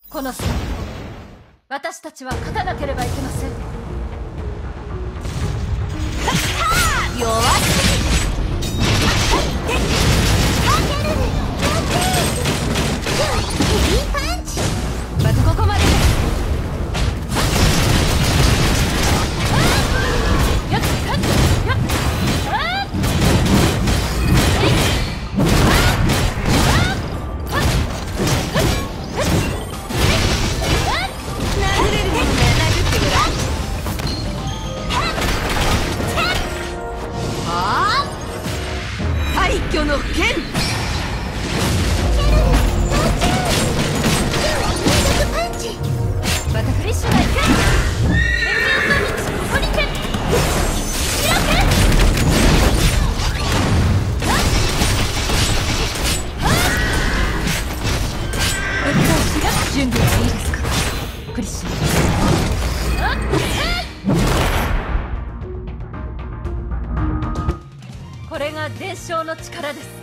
この戦闘、私たちは勝たなければいけません。 弱すぎまずここまで。廃墟の剣。またフレッシュな剣。ホリケン。準備はいいですか、クリッシュ。これが伝承の力です。